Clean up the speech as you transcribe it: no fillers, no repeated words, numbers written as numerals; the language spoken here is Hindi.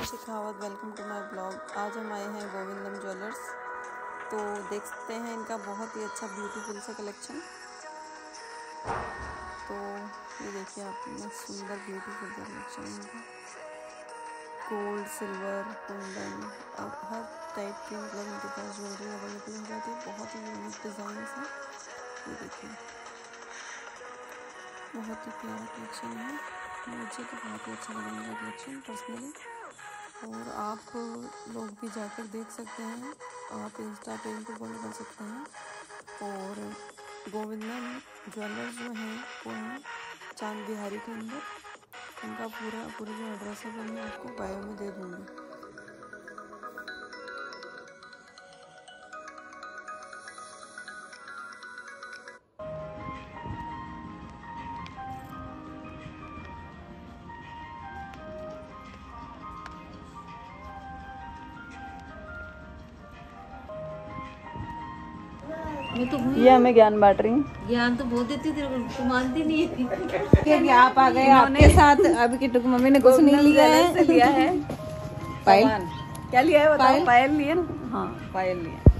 Shekhawat, welcome to my blog. आज हम आए हैं गोविंदम ज्वेलर्स। तो देख सकते हैं इनका बहुत ही अच्छा ब्यूटीफुल सा कलेक्शन। तो ये देखिए आप, सुंदर ब्यूटीफुल कलेक्शन इनका। गोल्ड, सिल्वर, कुंदन और हर टाइप की मतलब इनके पास ज्वेलरी अवेलेबल हो जाती है। बहुत ही यूनिक डिज़ाइन है। ये देखिए बहुत ही प्यारा कलेक्शन है। मुझे तो बहुत ही अच्छा लगा इनका कलेक्शन पर्सनली। और आप लोग भी जाकर देख सकते हैं, आप इंस्टा पे इनको फॉलो कर सकते हैं। और गोविंदम ज्वेलर्स जो हैं वो हैं चांद बिहारी के अंदर। इनका पूरा जो एड्रेस है वो मैं आपको बायो में दे दूँगी। मैं तो ये हमें ज्ञान बांट रही हूँ। ज्ञान तो बहुत देती तेरे को, तू मानती नहीं है। आप आ गए आपके साथ। अभी किट्टू की मम्मी ने कुछ नहीं लिया है। लिया है पायल। क्या लिया है बताओ? पायल पायल लिया ना? हाँ पायल लिया।